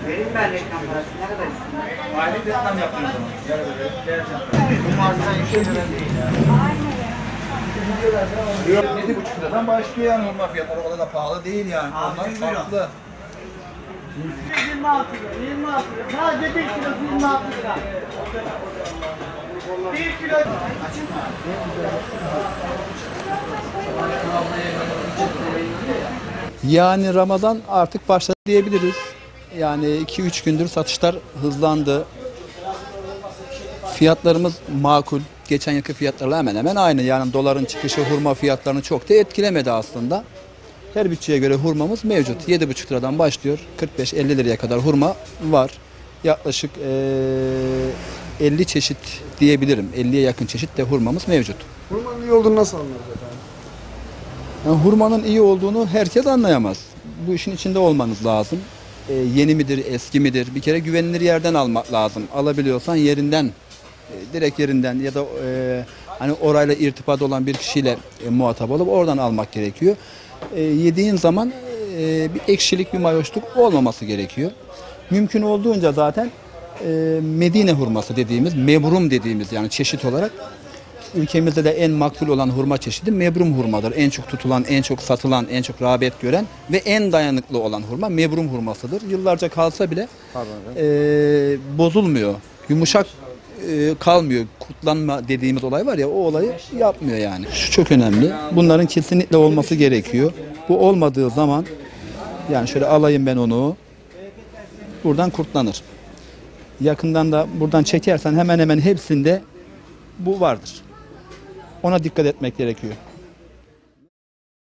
Vereyim ben reklam parası. Ne kadar istiyorsun? Aylık reklam yaptığınız zaman. Bu markadan bir şey veren değil ya. 7,5 liradan başlıyor yani hurma fiyatları. O kadar da pahalı değil yani. Onlar farklı. 26 lira, 26 lira. Sadece 1 kilosu 26 lira. 1 kilo. Açayım mı? Yani Ramazan artık başladı diyebiliriz. Yani 2-3 gündür satışlar hızlandı. Fiyatlarımız makul. Geçen yılki fiyatlarla hemen hemen aynı. Yani doların çıkışı hurma fiyatlarını çok da etkilemedi aslında. Her bütçeye göre hurmamız mevcut. 7,5 liradan başlıyor. 45-50 liraya kadar hurma var. Yaklaşık 50 çeşit diyebilirim. 50'ye yakın çeşit de hurmamız mevcut. Hurmanın iyi olduğunu nasıl anlarız efendim? Yani hurmanın iyi olduğunu herkes anlayamaz. Bu işin içinde olmanız lazım. Yeni midir, eski midir? Bir kere güvenilir yerden almak lazım. Alabiliyorsan yerinden, direkt yerinden ya da hani orayla irtibat olan bir kişiyle muhatap olup oradan almak gerekiyor. Yediğin zaman bir ekşilik, bir mayoşluk olmaması gerekiyor. Mümkün olduğunca zaten Medine hurması dediğimiz, mebrum dediğimiz yani çeşit olarak ülkemizde de en makbul olan hurma çeşidi mebrum hurmadır. En çok tutulan, en çok satılan, en çok rağbet gören ve en dayanıklı olan hurma mebrum hurmasıdır. Yıllarca kalsa bile bozulmuyor, yumuşak kalmıyor. Kurtlanma dediğimiz olay var ya, o olayı yapmıyor yani. Şu çok önemli. Bunların kesinlikle olması gerekiyor. Bu olmadığı zaman yani şöyle alayım ben onu, buradan kurtlanır. Yakından da buradan çekersen hemen hemen hepsinde bu vardır. Ona dikkat etmek gerekiyor.